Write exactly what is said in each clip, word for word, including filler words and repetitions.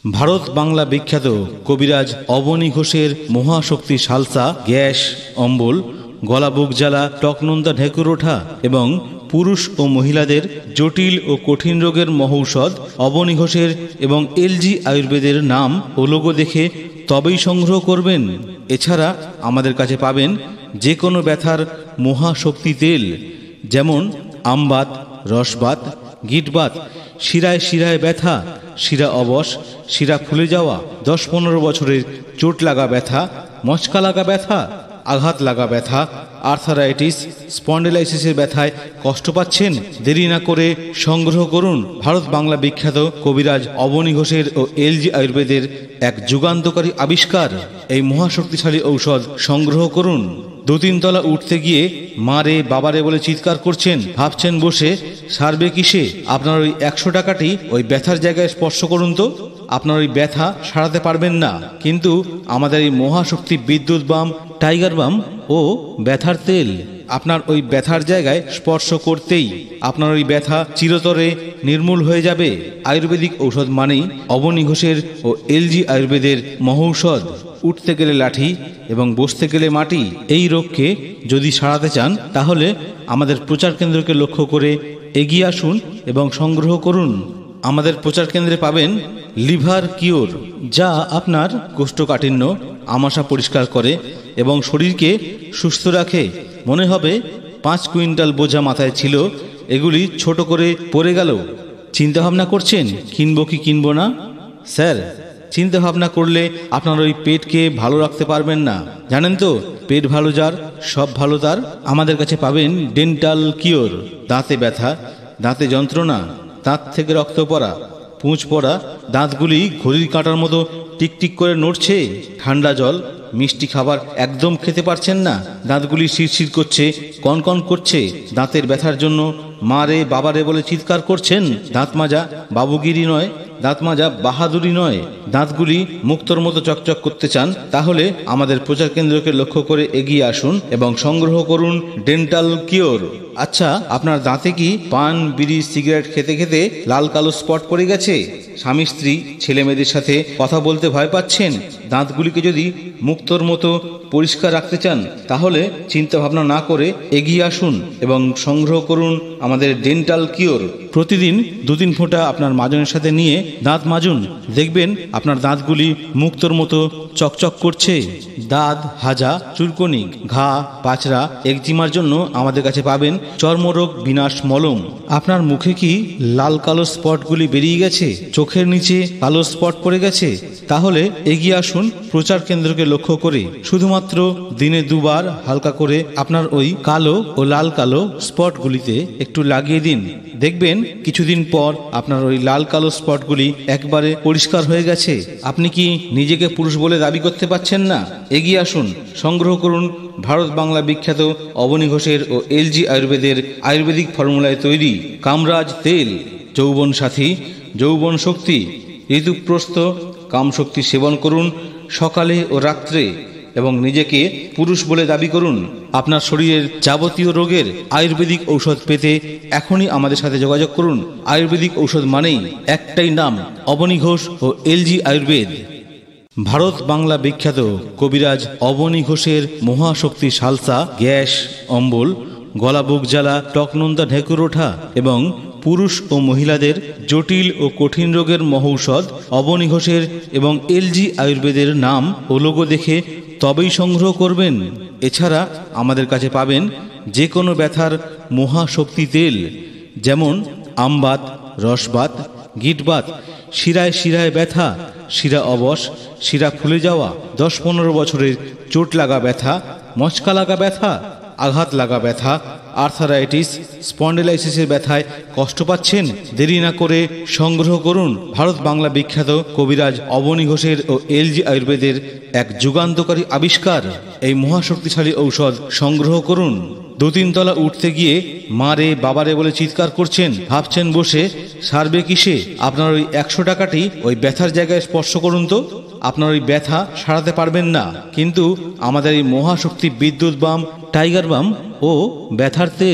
ভারত বাংলা বিখ্যাত কবিরাজ অবনী ঘোষের মহাশক্তি সালসা, গ্যাস অম্বল, গলা বুক জ্বালা, টকনন্দা ঢেকুর ওঠা এবং পুরুষ ও মহিলাদের জটিল ও কঠিন রোগের মহৌষধ অবনী ঘোষের এবং এলজি আয়ুর্বেদের নাম ও লোগো দেখে তবেই সংগ্রহ করবেন। এছাড়া আমাদের কাছে পাবেন যে কোনো ব্যথার মহাশক্তি তেল, যেমন আমবাত, রসবাত, গিটবাত, শিরায় শিরায় ব্যথা, শিরা অবশ, শিরা ফুলে যাওয়া, দশ পনেরো বছরের চোট লাগা ব্যথা, মচকা লাগা ব্যথা, আঘাত লাগা ব্যথা, আর্থারাইটিস, স্পন্ডিলাইসিসের ব্যথায় কষ্ট পাচ্ছেন, দেরি না করে সংগ্রহ করুন ভারত বাংলা বিখ্যাত কবিরাজ অবনী ঘোষের ও এলজি আয়ুর্বেদের এক যুগান্তকারী আবিষ্কার। এই মহাশক্তিশালী ঔষধ সংগ্রহ করুন। দু তিন তলা উঠতে গিয়ে মারে বাবারে বলে চিৎকার করছেন, ভাবছেন বসে সারবে কিসে? আপনার ওই একশো টাকাটি ওই ব্যথার জায়গায় স্পর্শ করুন তো, আপনার ওই ব্যথা সারাতে পারবেন না, কিন্তু আমাদের এই মহাশক্তি বিদ্যুৎ বাম, টাইগার বাম ও ব্যথার তেল আপনার ওই ব্যথার জায়গায় স্পর্শ করতেই আপনার ওই ব্যথা চিরতরে নির্মূল হয়ে যাবে। আয়ুর্বেদিক ঔষধ মানেই অবনী ঘোষের ও এলজি আয়ুর্বেদের মহৌষধ। উঠতে গেলে লাঠি এবং বসতে গেলে মাটি। এই রোগকে যদি সারাতে চান তাহলে আমাদের প্রচার কেন্দ্রকে লক্ষ্য করে এগিয়ে আসুন এবং সংগ্রহ করুন। আমাদের প্রচার কেন্দ্রে পাবেন লিভার কিওর, যা আপনার কোষ্ঠকাঠিন্য, আমাশা পরিষ্কার করে এবং শরীরকে সুস্থ রাখে। মনে হবে পাঁচ কুইন্টাল বোঝা মাথায় ছিল, এগুলি ছোট করে পড়ে গেল। চিন্তা ভাবনা করছেন কিনবো কি কিনবো না? স্যার, চিন্তা ভাবনা করলে আপনার ওই পেটকে ভালো রাখতে পারবেন না। জানেন তো, পেট ভালো যার সব ভালো তার। আমাদের কাছে পাবেন ডেন্টাল কিওর, দাঁতে ব্যথা, দাঁতে যন্ত্রণা, দাঁত থেকে রক্ত পড়া, পুঁজ পড়া, দাঁতগুলি ঘড়ির কাঁটার মতো টিকটিক করে নড়ছে, ঠান্ডা জল, মিষ্টি খাবার একদম খেতে পারছেন না, দাঁতগুলি শিরশির করছে, কনকন করছে। দাঁতের ব্যথার জন্য মারে বাবারে বলে চিৎকার করছেন। দাঁত মাজা বাবুগিরি নয়, দাঁত মাজা বাহাদুরি নয়। দাঁতগুলি মুক্তোর মতো চকচক করতে চান? তাহলে আমাদের প্রচার কেন্দ্রকে লক্ষ্য করে এগিয়ে আসুন এবং সংগ্রহ করুন ডেন্টাল কিওর। আচ্ছা, আপনার দাঁতে কি পান, বিড়ি, সিগারেট খেতে খেতে লাল কালো স্পট পড়ে গেছে? স্বামী স্ত্রী ছেলে মেয়েদের সাথে কথা বলতে ভয় পাচ্ছেন? দাঁতগুলিকে যদি মুক্তোর মতো পরিষ্কার রাখতে চান তাহলে চিন্তা ভাবনা না করে এগিয়ে আসুন এবং সংগ্রহ করুন আমাদের ডেন্টাল কিওর। প্রতিদিন দু তিন ফোঁটা আপনার মাজনের সাথে নিয়ে দাঁত মাজুন, দেখবেন আপনার দাঁতগুলি মুক্তোর মতো চকচক করছে। দাঁত হাজা, চুলকনি, ঘা, পাচড়া, একজিমার জন্য আমাদের কাছে পাবেন চর্মরোগ বিনাশ মলম। আপনার মুখে কি লাল কালো স্পটগুলি বেরিয়ে গেছে? চোখের নিচে কালো স্পট পড়ে গেছে? তাহলে এগিয়ে আসুন প্রচার কেন্দ্রকে লক্ষ্য করে। শুধুমাত্র দিনে দুবার হালকা করে আপনার ওই কালো ও লাল কালো স্পটগুলিতে একটু লাগিয়ে দিন, দেখবেন কিছুদিন পর আপনার ওই লাল কালো স্পটগুলি একবারে পরিষ্কার হয়ে গেছে। আপনি কি নিজেকে পুরুষ বলে দাবি করতে পারছেন না? এগিয়ে আসুন, সংগ্রহ করুন ভারত বাংলা বিখ্যাত অবনী ঘোষের ও এলজি আয়ুর্বেদের আয়ুর্বেদিক ফর্মুলায় তৈরি কামরাজ তেল। যৌবন সাথী, যৌবন শক্তি, ঋতুপ্রস্থ কামশক্তি সেবন করুন সকালে ও রাত্রে এবং নিজেকে পুরুষ বলে দাবি করুন। আপনার শরীরের যাবতীয় রোগের আয়ুর্বেদিক ঔষধ পেতে এখনই আমাদের সাথে যোগাযোগ করুন। আয়ুর্বেদিক ঔষধ মানেই একটাই নাম, অবনী ঘোষ ও এলজি আয়ুর্বেদ। ভারত বাংলা বিখ্যাত কবিরাজ অবনী ঘোষের মহাশক্তি সালসা, গ্যাস অম্বল, গলা বুক জ্বালা, টকনন্দা ঢেকুর ওঠা এবং পুরুষ ও মহিলাদের জটিল ও কঠিন রোগের মহৌষধ অবনী ঘোষের এবং এলজি আয়ুর্বেদের নাম ও লোগো দেখে তবেই সংগ্রহ করবেন। এছাড়া আমাদের কাছে পাবেন যে কোনো ব্যথার মহাশক্তি তেল, যেমন আমবাত, রসবাত, গিটবাত, শিরায় শিরায় ব্যথা, শিরা অবশ, শিরা ফুলে যাওয়া, দশ পনেরো বছরের চোট লাগা ব্যথা, মচকা লাগা ব্যথা, আঘাত লাগা ব্যথা, আর্থারাইটিস, স্পন্ডিলাইসিসের ব্যথায় কষ্ট পাচ্ছেন? দেরি না করে সংগ্রহ করুন ভারত বাংলা বিখ্যাত কবিরাজ অবনী ঘোষের ও এলজি আয়ুর্বেদের এক যুগান্তকারী আবিষ্কার। এই মহাশক্তিশালী ঔষধ সংগ্রহ করুন। দু তিন তলা উঠতে গিয়ে মারে বাবারে বলে চিৎকার করছেন, ভাবছেন বসে সারবে কিসে? আপনার ওই একশো টাকাটি ওই ব্যথার জায়গায় স্পর্শ করুন তো, আপনার ওই ব্যথা সারাতে পারবেন না, কিন্তু আমাদের এই মহাশক্তি বিদ্যুৎ বাম, টাইগার বাম ও ব্যথার তেল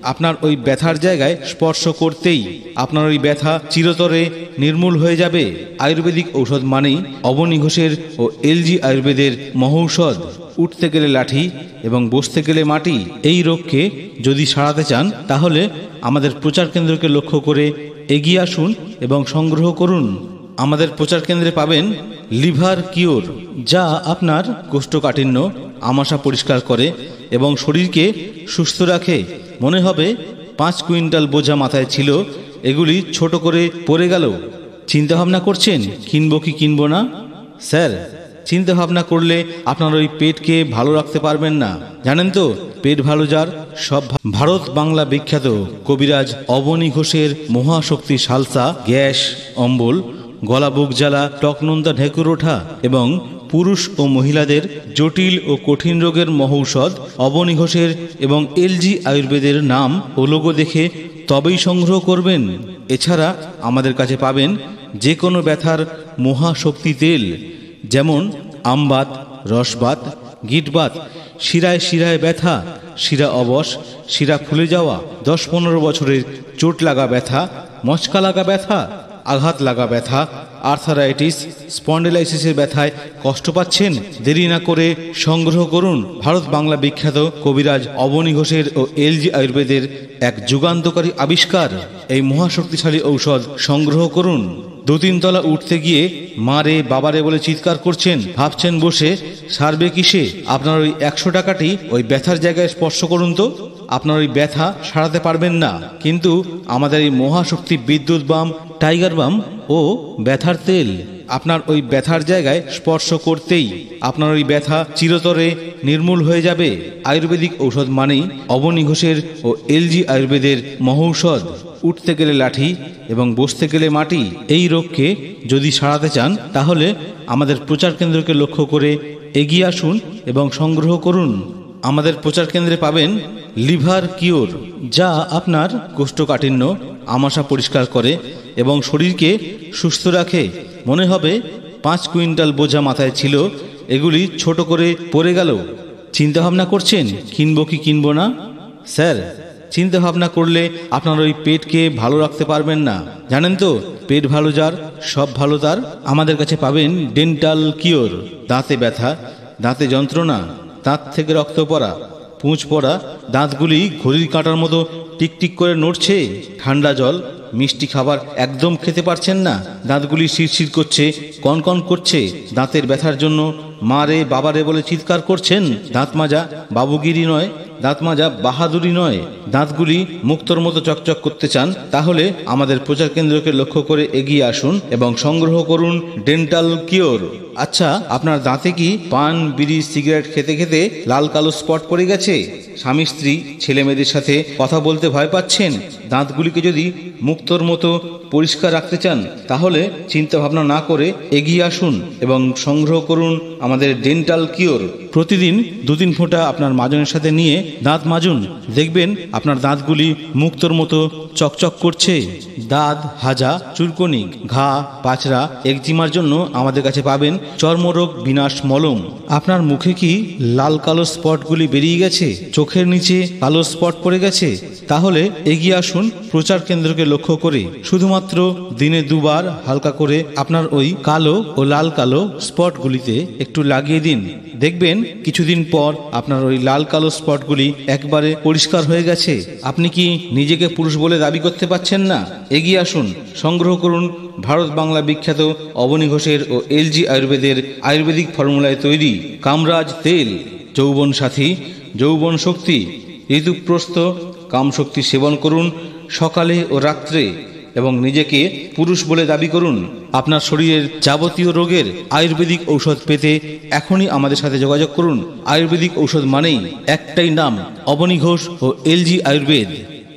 আপনার ওই ব্যথার জায়গায় স্পর্শ করতেই আপনার ওই ব্যথা চিরতরে নির্মূল হয়ে যাবে। আয়ুর্বেদিক ঔষধ মানেই অবনী ঘোষের ও এলজি আয়ুর্বেদের মহৌষধ। উঠতে গেলে লাঠি এবং বসতে গেলে মাটি। এই রোগকে যদি সারাতে চান তাহলে আমাদের প্রচার কেন্দ্রকে লক্ষ্য করে এগিয়ে আসুন এবং সংগ্রহ করুন। আমাদের প্রচার কেন্দ্রে পাবেন লিভার কিওর, যা আপনার কোষ্ঠকাঠিন্য আমাশা পরিষ্কার করে এবং শরীরকে সুস্থ রাখে। মনে হবে পাঁচ কুইন্টাল বোঝা মাথায় ছিল, এগুলি ছোট করে পড়ে গেল। চিন্তা ভাবনা করছেন কিনবো কি কিনবো না? স্যার, চিন্তা ভাবনা করলে আপনার ওই পেটকে ভালো রাখতে পারবেন না। জানেন তো, পেট ভালো যার সব। ভারত বাংলা বিখ্যাত কবিরাজ অবনী ঘোষের মহাশক্তি সালসা, গ্যাস অম্বল, গলা বুক জ্বালা, টকনোন্দা ঢেকুর ওঠা এবং পুরুষ ও মহিলাদের জটিল ও কঠিন রোগের মহৌষধ অবনী ঘোষের এবং এলজি আয়ুর্বেদের নাম ও লোগো দেখে তবেই সংগ্রহ করবেন। এছাড়া আমাদের কাছে পাবেন যে কোনো ব্যথার মহাশক্তি তেল, যেমন আমবাত, রসবাত, গিটবাত, শিরায় শিরায় ব্যথা, শিরা অবশ, শিরা ফুলে যাওয়া, দশ পনেরো বছরের চোট লাগা ব্যথা, মচকা লাগা ব্যথা, আঘাত লাগা ব্যথা, আর্থারাইটিস, স্পন্ডিলাইসিসের ব্যথায় কষ্ট পাচ্ছেন? দেরি না করে সংগ্রহ করুন ভারত বাংলা বিখ্যাত কবিরাজ অবনী ঘোষের ও এলজি আয়ুর্বেদের এক যুগান্তকারী আবিষ্কার। এই মহাশক্তিশালী ঔষধ সংগ্রহ করুন। দু তিন তলা উঠতে গিয়ে মারে বাবারে বলে চিৎকার করছেন, ভাবছেন বসে সারবে কিসে? আপনার ওই একশো টাকাটি ওই ব্যথার জায়গায় স্পর্শ করুন তো। আপনার ওই ব্যথা সারাতে পারবেন না, কিন্তু আমাদের এই মহাশক্তি বিদ্যুৎ বাম, টাইগার বাম ও ব্যথার তেল আপনার ওই ব্যথার জায়গায় স্পর্শ করতেই আপনার ওই ব্যথা চিরতরে নির্মূল হয়ে যাবে। আয়ুর্বেদিক ঔষধ মানেই অবনী ঘোষের ও এলজি আয়ুর্বেদের মহৌষধ। উঠতে গেলে লাঠি এবং বসতে গেলে মাটি। এই রোগকে যদি সারাতে চান তাহলে আমাদের প্রচার কেন্দ্রকে লক্ষ্য করে এগিয়ে আসুন এবং সংগ্রহ করুন। আমাদের প্রচার কেন্দ্রে পাবেন লিভার কিওর, যা আপনার কোষ্ঠকাঠিন্য আমাশা পরিষ্কার করে এবং শরীরকে সুস্থ রাখে। মনে হবে পাঁচ কুইন্টাল বোঝা মাথায় ছিল, এগুলি ছোট করে পড়ে গেল। চিন্তা ভাবনা করছেন কিনবো কি কিনবো না? স্যার, চিন্তা ভাবনা করলে আপনার ওই পেটকে ভালো রাখতে পারবেন না। জানেন তো, পেট ভালো যার সব ভালো তার। আমাদের কাছে পাবেন ডেন্টাল কিওর, দাঁতে ব্যথা, দাঁতে যন্ত্রণা, দাঁত থেকে রক্ত পড়া, পুঁজ পড়া, দাঁতগুলি ঘড়ির কাঁটার মতো টিকটিক করে নড়ছে, ঠান্ডা জল, মিষ্টি খাবার একদম খেতে পারছেন না, দাঁতগুলি শিরশির করছে, কনকন করছে। দাঁতের ব্যথার জন্য মারে বাবারে বলে চিৎকার করছেন। দাঁত মাজা বাবুগিরি নয়, দাঁত মাজা বাহাদুরি নয়। দাঁতগুলি মুক্তোর মতো চকচক করতে চান? তাহলে আমাদের প্রচার কেন্দ্রকে লক্ষ্য করে এগিয়ে আসুন এবং সংগ্রহ করুন ডেন্টাল কিওর। আচ্ছা, আপনার দাঁতে কি পান, বিড়ি, সিগারেট খেতে খেতে লাল কালো স্পট পড়ে গেছে? স্বামী স্ত্রী ছেলে মেয়েদের সাথে কথা বলতে ভয় পাচ্ছেন? দাঁতগুলিকে যদি মুক্তোর মতো পরিষ্কার রাখতে চান তাহলে চিন্তা ভাবনা না করে এগিয়ে আসুন এবং সংগ্রহ করুন আমাদের ডেন্টাল কিওর। প্রতিদিন দু তিন ফোঁটা আপনার মাজনের সাথে নিয়ে দাঁত মাজুন, দেখবেন আপনার দাঁতগুলি মুক্তোর মতো চকচক করছে। দাঁত হাজা, চুলকনি, ঘা, পাচড়া, একজিমার জন্য আমাদের কাছে পাবেন চর্মরোগ বিনাশ মলম। আপনার মুখে কি লাল কালো স্পটগুলি বেরিয়ে গেছে? চোখের নিচে কালো স্পট পড়ে গেছে? তাহলে এগিয়ে আসুন প্রচার কেন্দ্রকে লক্ষ্য করে। শুধুমাত্র দিনে দুবার হালকা করে আপনার ওই কালো ও লাল কালো স্পটগুলিতে একটু লাগিয়ে দিন, দেখবেন কিছুদিন পর আপনার ওই লাল কালো স্পটগুলি একবারে পরিষ্কার হয়ে গেছে। আপনি কি নিজেকে পুরুষ বলে দাবি করতে পারছেন না? এগিয়ে আসুন, সংগ্রহ করুন ভারত বাংলা বিখ্যাত অবনী ঘোষের ও এলজি আয়ুর্বেদের আয়ুর্বেদিক ফর্মুলায় তৈরি কামরাজ তেল। যৌবন সাথী, যৌবন শক্তি, ঋতুপ্রস্থ কামশক্তি সেবন করুন সকালে ও রাত্রে এবং নিজেকে পুরুষ বলে দাবি করুন। আপনার শরীরের যাবতীয় রোগের আয়ুর্বেদিক ঔষধ পেতে এখনই আমাদের সাথে যোগাযোগ করুন। আয়ুর্বেদিক ঔষধ মানেই একটাই নাম, অবনী ঘোষ ও এলজি আয়ুর্বেদ।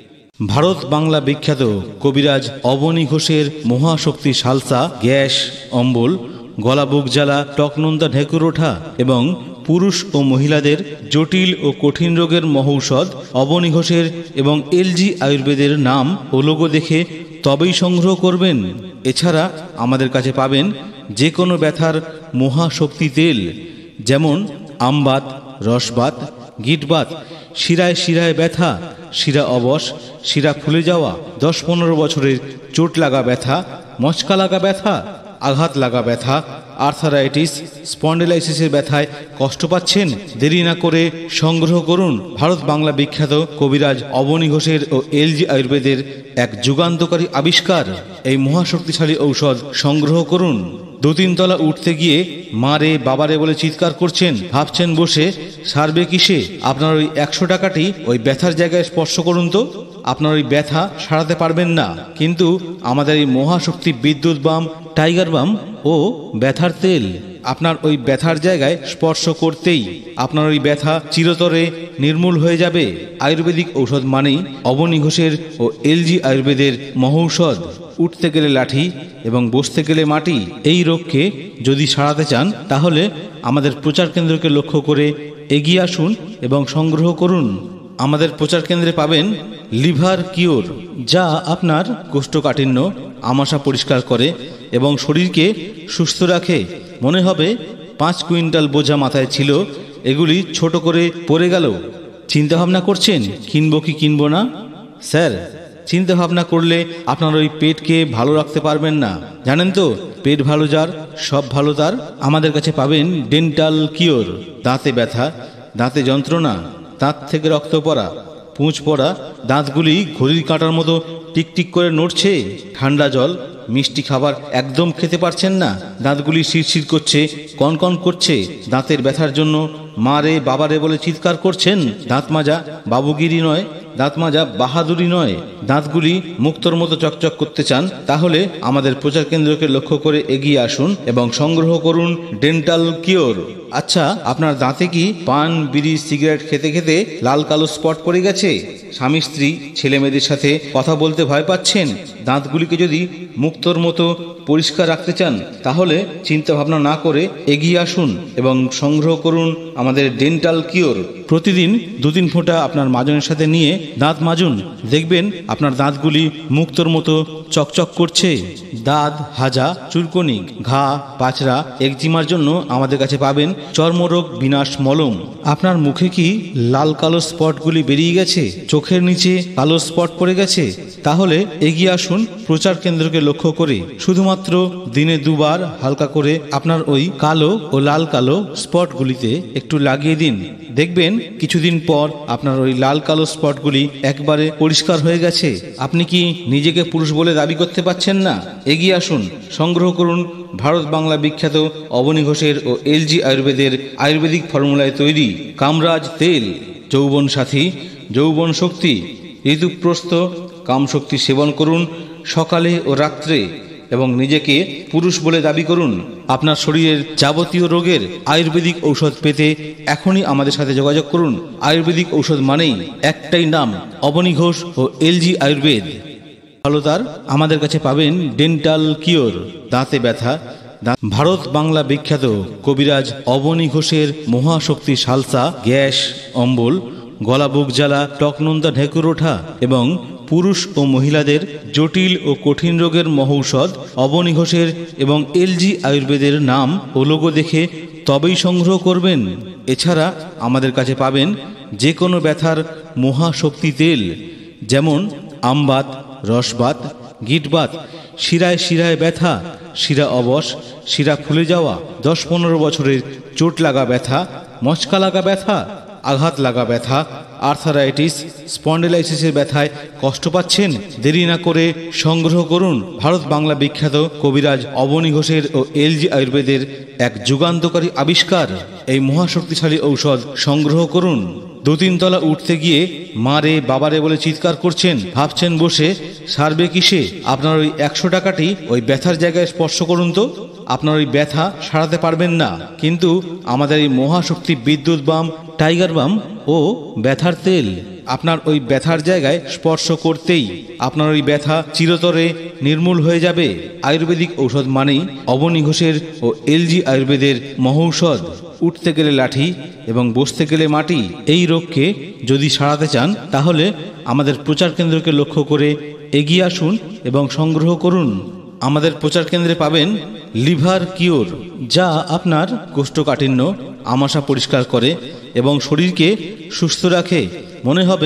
ভারত বাংলা বিখ্যাত কবিরাজ অবনী ঘোষের মহাশক্তি সালসা, গ্যাস অম্বল, গলা বুক জ্বালা, টকনোন্দা ঢেকুর ওঠা এবং পুরুষ ও মহিলাদের জটিল ও কঠিন রোগের মহৌষধ অবনী ঘোষের এবং এলজি আয়ুর্বেদের নাম ও লোগো দেখে তবেই সংগ্রহ করবেন। এছাড়া আমাদের কাছে পাবেন যে কোনো ব্যথার মহাশক্তি তেল, যেমন আমবাত, রসবাত, গিটবাত, শিরায় শিরায় ব্যথা, শিরা অবশ, শিরা ফুলে যাওয়া, দশ পনেরো বছরের চোট লাগা ব্যথা, মচকা লাগা ব্যথা, আঘাত লাগা ব্যথা, আর্থারাইটিস, স্পন্ডিলাইসিসের ব্যথায় কষ্ট পাচ্ছেন? দেরি না করে সংগ্রহ করুন ভারত বাংলা বিখ্যাত কবিরাজ অবনী ঘোষের ও এলজি আয়ুর্বেদের এক যুগান্তকারী আবিষ্কার। এই মহাশক্তিশালী ঔষধ সংগ্রহ করুন। দু তিন তলা উঠতে গিয়ে মারে বাবারে বলে চিৎকার করছেন, ভাবছেন বসে সারবে কিসে? আপনার ওই একশো টাকাটি ওই ব্যথার জায়গায় স্পর্শ করুন তো, আপনার ওই ব্যথা সারাতে পারবেন না, কিন্তু আমাদের এই মহাশক্তি বিদ্যুৎ বাম, টাইগার বাম ও ব্যথার তেল আপনার ওই ব্যথার জায়গায় স্পর্শ করতেই আপনার ওই ব্যথা চিরতরে নির্মূল হয়ে যাবে। আয়ুর্বেদিক ঔষধ মানেই অবনী ঘোষের ও এলজি আয়ুর্বেদের মহৌষধ। উঠতে গেলে লাঠি এবং বসতে গেলে মাটি। এই রোগকে যদি সারাতে চান তাহলে আমাদের প্রচার কেন্দ্রকে লক্ষ্য করে এগিয়ে আসুন এবং সংগ্রহ করুন। আমাদের প্রচার কেন্দ্রে পাবেন লিভার কিওর, যা আপনার কোষ্ঠকাঠিন্য, আমাশা পরিষ্কার করে এবং শরীরকে সুস্থ রাখে। মনে হবে পাঁচ কুইন্টাল বোঝা মাথায় ছিল, এগুলি ছোট করে পড়ে গেল। চিন্তা ভাবনা করছেন কিনবো কি কিনবো না? স্যার, চিন্তা ভাবনা করলে আপনার ওই পেটকে ভালো রাখতে পারবেন না। জানেন তো, পেট ভালো যার সব ভালো তার। আমাদের কাছে পাবেন ডেন্টাল কিওর। দাঁতে ব্যথা, দাঁতে যন্ত্রণা, দাঁত থেকে রক্ত পড়া, পুঁজ পড়া, দাঁতগুলি ঘড়ির কাঁটার মতো টিকটিক করে নড়ছে, ঠান্ডা জল, মিষ্টি খাবার একদম খেতে পারছেন না, দাঁতগুলি শিরশির করছে, কনকন করছে। দাঁতের ব্যথার জন্য মারে বাবারে বলে চিৎকার করছেন। দাঁত মাজা বাবুগিরি নয়, দাঁত মাজা বাহাদুরি নয়। দাঁতগুলি মুক্তোর মতো চকচক করতে চান? তাহলে আমাদের প্রচার কেন্দ্রকে লক্ষ্য করে এগিয়ে আসুন এবং সংগ্রহ করুন ডেন্টাল কিওর। আচ্ছা, আপনার দাঁতে কি পান, বিড়ি, সিগারেট খেতে খেতে লাল কালো স্পট পড়ে গেছে? স্বামী স্ত্রী ছেলে মেয়েদের সাথে কথা বলতে ভয় পাচ্ছেন? দাঁতগুলিকে যদি মুক্তোর মতো পরিষ্কার রাখতে চান তাহলে চিন্তা ভাবনা না করে এগিয়ে আসুন এবং সংগ্রহ করুন আমাদের ডেন্টাল কিওর। প্রতিদিন দু তিন ফোঁটা আপনার মাজনের সাথে নিয়ে দাঁত মাজুন, দেখবেন আপনার দাঁতগুলি মুক্তোর মতো চকচক করছে। দাঁত হাজা, চুলকনি, ঘা, পাচড়া, একজিমার জন্য আমাদের কাছে পাবেন চর্মরোগ বিনাশ মলম। আপনার মুখে কি লাল কালো স্পটগুলি বেরিয়ে গেছে? চোখের নিচে কালো স্পট পড়ে গেছে? তাহলে এগিয়ে আসুন প্রচার কেন্দ্রকে লক্ষ্য করে। শুধুমাত্র দিনে দুবার হালকা করে আপনার ওই কালো ও লাল কালো স্পটগুলিতে একটু লাগিয়ে দিন, দেখবেন কিছুদিন পর আপনার ওই লাল কালো স্পটগুলি একবারে পরিষ্কার হয়ে গেছে। আপনি কি নিজেকে পুরুষ বলে দাবি করতে পারছেন না? এগিয়ে আসুন, সংগ্রহ করুন ভারত বাংলা বিখ্যাত অবনী ঘোষের ও এলজি আয়ুর্বেদের আয়ুর্বেদিক ফর্মুলায় তৈরি কামরাজ তেল। যৌবন সাথী, যৌবন শক্তি, ঋতুপ্রস্থ কামশক্তি সেবন করুন সকালে ও রাত্রে এবং নিজেকে পুরুষ বলে দাবি করুন। আপনার শরীরের যাবতীয় রোগের আয়ুর্বেদিক ঔষধ পেতে এখনই আমাদের সাথে যোগাযোগ করুন। আয়ুর্বেদিক ঔষধ মানেই একটাই নাম, অবনী ঘোষ ও এলজি আয়ুর্বেদ। ভালো তার আমাদের কাছে পাবেন ডেন্টাল কিওর। দাঁতে ব্যথা, ভারত বাংলা বিখ্যাত কবিরাজ অবনী ঘোষের মহাশক্তি সালসা, গ্যাস অম্বল, গলা বুক জ্বালা, টকনন্দা ঢেকুর ওঠা এবং পুরুষ ও মহিলাদের জটিল ও কঠিন রোগের মহৌষধ অবনী ঘোষের এবং এলজি আয়ুর্বেদের নাম ও লোগো দেখে তবেই সংগ্রহ করবেন। এছাড়া আমাদের কাছে পাবেন যে কোনো ব্যথার মহাশক্তি তেল, যেমন আমবাত, রসবাত, গিটবাত, শিরায় শিরায় ব্যথা, শিরা অবশ, শিরা ফুলে যাওয়া, দশ পনেরো বছরের চোট লাগা ব্যথা, মচকা লাগা ব্যথা, আঘাত লাগা ব্যথা, আর্থারাইটিস, স্পন্ডিলাইসিসের ব্যথায় কষ্ট পাচ্ছেন? দেরি না করে সংগ্রহ করুন ভারত বাংলা বিখ্যাত কবিরাজ অবনী ঘোষের ও এলজি আয়ুর্বেদের এক যুগান্তকারী আবিষ্কার। এই মহাশক্তিশালী ঔষধ সংগ্রহ করুন। দু তিন তলা উঠতে গিয়ে মারে বাবারে বলে চিৎকার করছেন, ভাবছেন বসে সারবে কিসে? আপনার ওই একশো টাকাটি ওই ব্যথার জায়গায় স্পর্শ করুন তো, আপনার ওই ব্যথা সারাতে পারবেন না, কিন্তু আমাদের এই মহাশক্তি বিদ্যুৎ বাম, টাইগার বাম ও ব্যথার তেল আপনার ওই ব্যথার জায়গায় স্পর্শ করতেই আপনার ওই ব্যথা চিরতরে নির্মূল হয়ে যাবে। আয়ুর্বেদিক ঔষধ মানেই অবনী ঘোষের ও এলজি আয়ুর্বেদের মহৌষধ। উঠতে গেলে লাঠি এবং বসতে গেলে মাটি। এই রোগকে যদি সারাতে চান তাহলে আমাদের প্রচার কেন্দ্রকে লক্ষ্য করে এগিয়ে আসুন এবং সংগ্রহ করুন। আমাদের প্রচার কেন্দ্রে পাবেন লিভার কিওর, যা আপনার কোষ্ঠকাঠিন্য, আমাশা পরিষ্কার করে এবং শরীরকে সুস্থ রাখে। মনে হবে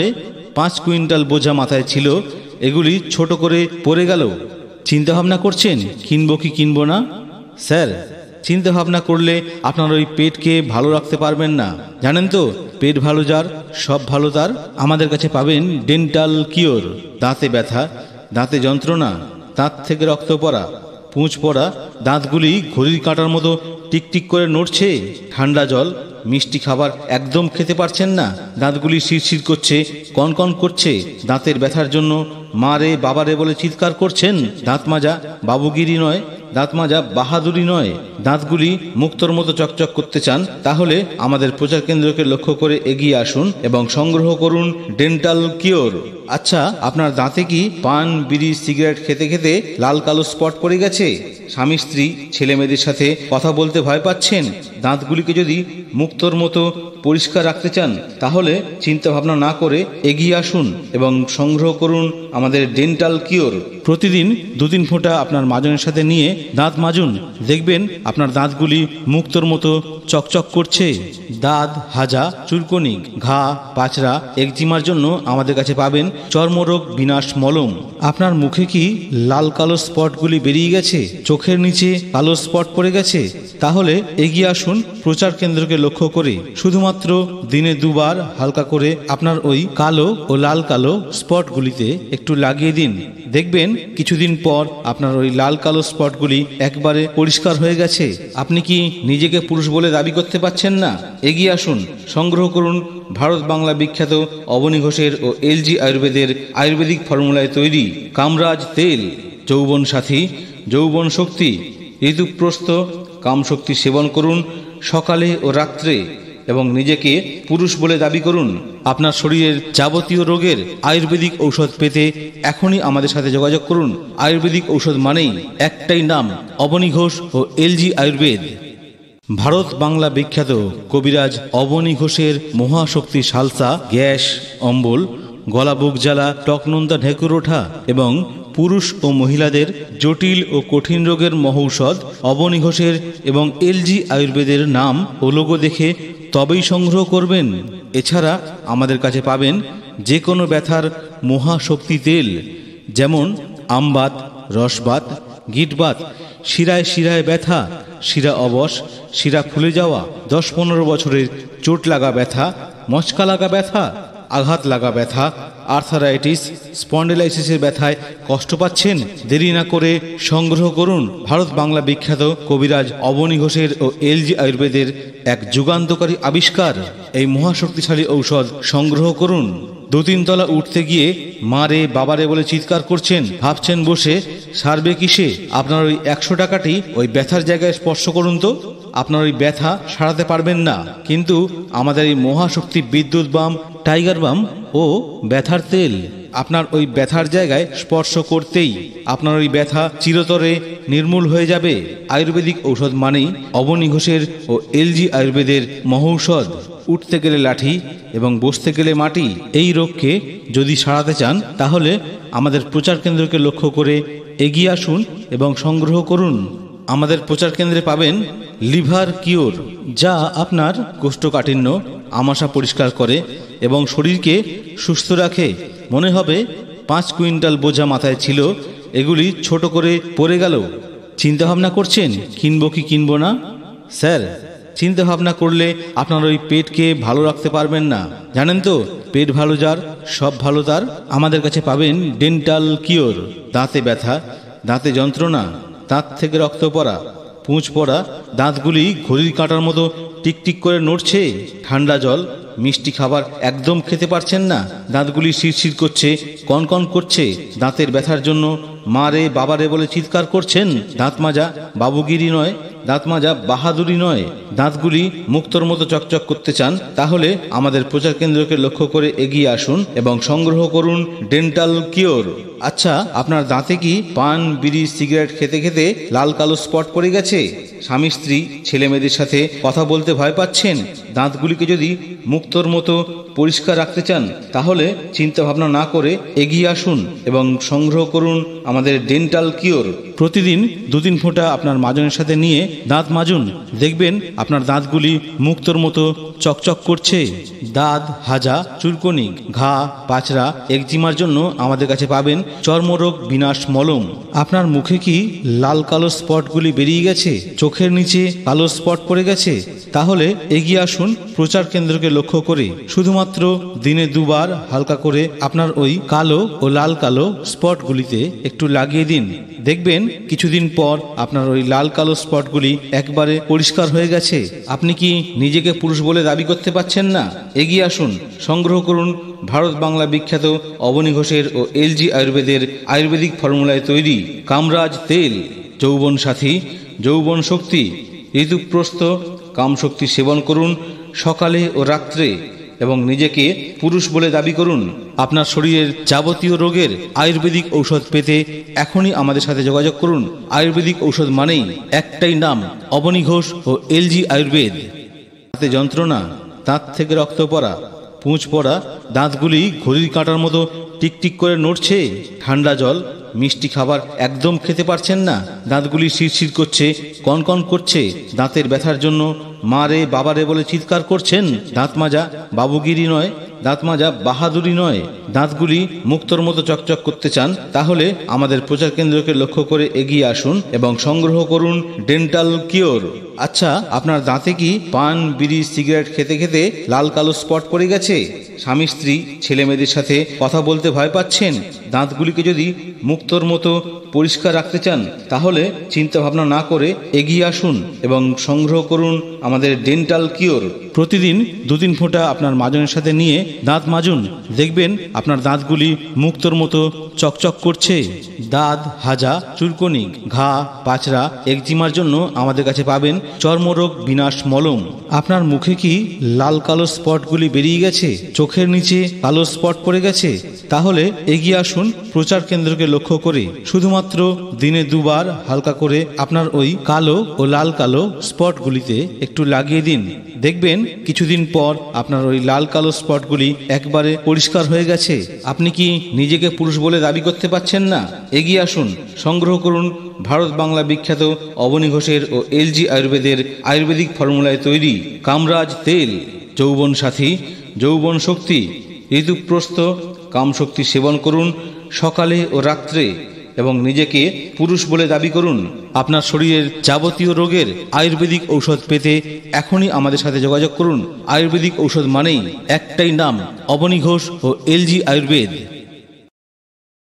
পাঁচ কুইন্টাল বোঝা মাথায় ছিল, এগুলি ছোট করে পড়ে গেল। চিন্তা ভাবনা করছেন কিনবো কি কিনবো না? স্যার, চিন্তা ভাবনা করলে আপনার ওই পেটকে ভালো রাখতে পারবেন না। জানেন তো, পেট ভালো যার সব ভালো তার। আমাদের কাছে পাবেন ডেন্টাল কিওর। দাঁতে ব্যথা, দাঁতে যন্ত্রণা, দাঁত থেকে রক্ত পড়া, পুঁজ পড়া, দাঁতগুলি ঘড়ির কাঁটার মতো টিকটিক করে নড়ছে, ঠান্ডা জল মিষ্টি খাবার একদম খেতে পারছেন না, দাঁতগুলি শিরশির করছে, কনকন করছে, দাঁতের ব্যথার জন্য মা রে বাবা রে বলে চিৎকার করছেন। দাঁত মাজা বাবুগিরি নয়, দাঁত মাজা বাহাদুরি নয়। দাঁতগুলি মুক্তোর মতো চকচক করতে চান? তাহলে আমাদের প্রচার কেন্দ্রকে লক্ষ্য করে এগিয়ে আসুন এবং সংগ্রহ করুন ডেন্টাল কিওর। আচ্ছা, আপনার দাঁতে কি পান বিড়ি সিগারেট খেতে খেতে লাল কালো স্পট পড়ে গেছে? স্বামী স্ত্রী ছেলে মেয়েদের সাথে কথা বলতে ভয় পাচ্ছেন? দাঁতগুলিকে যদি মুক্তোর মতো পরিষ্কার রাখতে চান, তাহলে চিন্তা ভাবনা না করে এগিয়ে আসুন এবং সংগ্রহ করুন আমাদের ডেন্টাল কিওর। প্রতিদিন দু তিন ফোঁটা আপনার মাজনের সাথে নিয়ে দাঁত মাজুন, দেখবেন আপনার দাঁতগুলি মুক্তোর মতো চকচক করছে। দাঁত হাজা, চুলকনি, ঘা, পাচড়া, একজিমার জন্য আমাদের কাছে পাবেন চর্মরোগ বিনাশ মলম। আপনার মুখে কি লাল কালো স্পটগুলি বেরিয়ে গেছে? চোখের নিচে কালো স্পট পড়ে গেছে? তাহলে এগিয়ে আসুন প্রচার কেন্দ্রকে লক্ষ্য করে। শুধুমাত্র দিনে দুবার হালকা করে আপনার ওই কালো ও লাল কালো স্পটগুলিতে একটু লাগিয়ে দিন, দেখবেন কিছুদিন পর আপনার ওই লাল কালো স্পটগুলি একবারে পরিষ্কার হয়ে গেছে। আপনি কি নিজেকে পুরুষ বলে দাবি করতে পারছেন না? এগিয়ে আসুন, সংগ্রহ করুন ভারত বাংলা বিখ্যাত অবনী ঘোষের ও এলজি আয়ুর্বেদের আয়ুর্বেদিক ফর্মুলায় তৈরি কামরাজ তেল। যৌবন সাথী, যৌবন শক্তি, ঋতুপ্রস্থ কামশক্তি সেবন করুন সকালে ও রাত্রে এবং নিজেকে পুরুষ বলে দাবি করুন। আপনার শরীরের যাবতীয় রোগের আয়ুর্বেদিক ঔষধ পেতে এখনই আমাদের সাথে যোগাযোগ করুন। আয়ুর্বেদিক ঔষধ মানেই একটাই নাম, অবনী ঘোষ ও এলজি আয়ুর্বেদ। ভারত বাংলা বিখ্যাত কবিরাজ অবনী ঘোষের মহাশক্তি সালসা, গ্যাস অম্বল, গলা বুক জ্বালা, টকনন্দা ঢেকুর ওঠা এবং পুরুষ ও মহিলাদের জটিল ও কঠিন রোগের মহৌষধ অবনী ঘোষের এবং এলজি আয়ুর্বেদের নাম ও লোগো দেখে তবেই সংগ্রহ করবেন। এছাড়া আমাদের কাছে পাবেন যে কোনো ব্যথার মহাশক্তি তেল, যেমন আমবাত, রসবাত, গিটবাত, শিরায় শিরায় ব্যথা, শিরা অবশ, শিরা ফুলে যাওয়া, দশ পনেরো বছরের চোট লাগা ব্যথা, মচকা লাগা ব্যথা, আঘাত লাগা ব্যথা, আর্থারাইটিস, স্পন্ডিলাইসিসের ব্যথায় কষ্ট পাচ্ছেন? দেরি না করে সংগ্রহ করুন ভারত বাংলা বিখ্যাত কবিরাজ অবনী ঘোষের ও এলজি আয়ুর্বেদের এক যুগান্তকারী আবিষ্কার এই মহাশক্তিশালী ঔষধ সংগ্রহ করুন। দু তিনতলা উঠতে গিয়ে মারে বাবারে বলে চিৎকার করছেন, ভাবছেন বসে সারবে কিসে? আপনার ওই একশো টাকাটি ওই ব্যথার জায়গায় স্পর্শ করুন তো, আপনার ওই ব্যথা সারাতে পারবেন না। কিন্তু আমাদের এই মহাশক্তি বিদ্যুৎ বাম, টাইগার বাম ও ব্যথার তেল আপনার ওই ব্যথার জায়গায় স্পর্শ করতেই আপনার ওই ব্যথা চিরতরে নির্মূল হয়ে যাবে। আয়ুর্বেদিক ঔষধ মানেই অবনী ঘোষের ও এলজি আয়ুর্বেদের মহৌষধ। উঠতে গেলে লাঠি এবং বসতে গেলে মাটি। এই রোগকে যদি সারাতে চান, তাহলে আমাদের প্রচার কেন্দ্রকে লক্ষ্য করে এগিয়ে আসুন এবং সংগ্রহ করুন। আমাদের প্রচার কেন্দ্রে পাবেন লিভার কিওর, যা আপনার কোষ্ঠকাঠিন্য, আমাশা পরিষ্কার করে এবং শরীরকে সুস্থ রাখে। মনে হবে পাঁচ কুইন্টাল বোঝা মাথায় ছিল, এগুলি ছোট করে পড়ে গেল। চিন্তা ভাবনা করছেন কিনবো কি কিনবো না? স্যার, চিন্তা ভাবনা করলে আপনার ওই পেটকে ভালো রাখতে পারবেন না। জানেন তো, পেট ভালো যার সব ভালো তার। আমাদের কাছে পাবেন ডেন্টাল কিওর। দাঁতে ব্যথা, দাঁতে যন্ত্রণা, দাঁত থেকে রক্ত পড়া, পুঁজ পড়া, দাঁতগুলি ঘড়ির কাঁটার মতো টিকটিক করে নড়ছে, ঠান্ডা জল মিষ্টি খাবার একদম খেতে পারছেন না, দাঁতগুলি শিরশির করছে, কনকন করছে, দাঁতের ব্যথার জন্য মা রে বাবা রে বলে চিৎকার করছেন। দাঁত মাজা বাবুগিরি নয়, দাঁত মাজা বাহাদুরি নয়। দাঁতগুলি মুক্তোর মতো চকচক করতে চান? তাহলে আমাদের প্রচার কেন্দ্রকে লক্ষ্য করে এগিয়ে আসুন এবং সংগ্রহ করুন ডেন্টাল কিওর। আচ্ছা, আপনার দাঁতে কি পান বিড়ি সিগারেট খেতে খেতে লাল কালো স্পট পড়ে গেছে? স্বামী স্ত্রী ছেলে মেয়েদের সাথে কথা বলতে ভয় পাচ্ছেন? দাঁতগুলিকে যদি মুক্তোর মতো পরিষ্কার রাখতে চান, তাহলে চিন্তা ভাবনা না করে এগিয়ে আসুন এবং সংগ্রহ করুন আমাদের ডেন্টাল কিওর। প্রতিদিন দু তিন ফোঁটা আপনার মাজনের সাথে নিয়ে দাঁত মাজুন, দেখবেন আপনার দাঁতগুলি মুক্তোর মতো চকচক করছে। দাঁত হাজা, চুলকনি, ঘা, পাচড়া, একজিমার জন্য আমাদের কাছে পাবেন চর্মরোগ বিনাশ মলম। আপনার মুখে কি লাল কালো স্পটগুলি বেরিয়ে গেছে, চোখের নিচে কালো স্পট পড়ে গেছে? তাহলে এগিয়ে আসুন প্রচার কেন্দ্রকে লক্ষ্য করে। শুধুমাত্র দিনে দুবার হালকা করে আপনার ওই কালো ও লাল কালো স্পটগুলিতে একটু লাগিয়ে দিন, দেখবেন কিছুদিন পর আপনার ওই লাল কালো স্পটগুলি একবারে পরিষ্কার হয়ে গেছে। আপনি কি নিজেকে পুরুষ বলে দাবি করতে পারছেন না? এগিয়ে আসুন, সংগ্রহ করুন ভারত বাংলা বিখ্যাত অবনী ঘোষের ও এলজি আয়ুর্বেদের আয়ুর্বেদিক ফর্মুলায় তৈরি কামরাজ তেল। যৌবন সাথী, যৌবন শক্তি, ঋতুপ্রস্থ কামশক্তি সেবন করুন সকালে ও রাত্রে এবং নিজেকে পুরুষ বলে দাবি করুন। আপনার শরীরের যাবতীয় রোগের আয়ুর্বেদিক ঔষধ পেতে এখনই আমাদের সাথে যোগাযোগ করুন। আয়ুর্বেদিক ঔষধ মানেই একটাই নাম, অবনী ঘোষ ও এলজি আয়ুর্বেদ। দাঁতে যন্ত্রণা, দাঁত থেকে রক্ত পড়া, পুঁজ পড়া, দাঁতগুলি ঘড়ির কাঁটার মতো টিকটিক করে নড়ছে, ঠান্ডা জল মিষ্টি খাবার একদম খেতে পারছেন না, দাঁতগুলি শিরশির করছে, কনকন করছে, দাঁতের ব্যথার জন্য মারে বাবারে বলে চিৎকার করছেন। দাঁত মাজা বাবুগিরি নয়, দাঁত মাজা বাহাদুরি নয়। দাঁতগুলি মুক্তোর মতো চকচক করতে চান? তাহলে আমাদের প্রচার কেন্দ্রকে লক্ষ্য করে এগিয়ে আসুন এবং সংগ্রহ করুন ডেন্টাল কিওর। আচ্ছা, আপনার দাঁতে কি পান, বিড়ি, সিগারেট খেতে খেতে লাল কালো স্পট পড়ে গেছে? স্বামী স্ত্রী ছেলে মেয়েদের সাথে কথা বলতে ভয় পাচ্ছেন? দাঁতগুলিকে যদি মুক্তোর মতো পরিষ্কার রাখতে চান তাহলে চিন্তা ভাবনা না করে এগিয়ে আসুন এবং সংগ্রহ করুন আমাদের ডেন্টাল কিওর। প্রতিদিন দু তিন ফোঁটা আপনার মাজনের সাথে নিয়ে দাঁত মাজুন, দেখবেন আপনার দাঁতগুলি মুক্তোর মতো চকচক করছে। দাঁত হাজা, চুলকনি, ঘা, পাচড়া, একজিমার জন্য আমাদের কাছে পাবেন চর্মরোগ বিনাশ মলম। আপনার মুখে কি লাল কালো স্পটগুলি বেরিয়ে গেছে, চোখের নিচে কালো স্পট পড়ে গেছে? তাহলে এগিয়ে আসুন প্রচার কেন্দ্রকে লক্ষ্য করে। শুধুমাত্র দিনে দুবার হালকা করে আপনার ওই কালো ও লাল কালো স্পটগুলিতে একটু লাগিয়ে দিন, দেখবেন কিছুদিন পর আপনার ওই লাল কালো স্পটগুলি একবারে পরিষ্কার হয়ে গেছে। আপনি কি নিজেকে পুরুষ বলে দাবি করতে পারছেন না? এগিয়ে আসুন, সংগ্রহ করুন ভারত বাংলা বিখ্যাত অবনী ঘোষের ও এলজি আয়ুর্বেদের আয়ুর্বেদিক ফর্মুলায় তৈরি কামরাজ তেল। যৌবন সাথী, যৌবন শক্তি, ঋতুপ্রস্থ কামশক্তি সেবন করুন সকালে ও রাত্রে এবং নিজেকে পুরুষ বলে দাবি করুন। আপনার শরীরের যাবতীয় রোগের আয়ুর্বেদিক ঔষধ পেতে এখনই আমাদের সাথে যোগাযোগ করুন। আয়ুর্বেদিক ঔষধ মানেই একটাই নাম, অবনী ঘোষ ও এলজি আয়ুর্বেদ।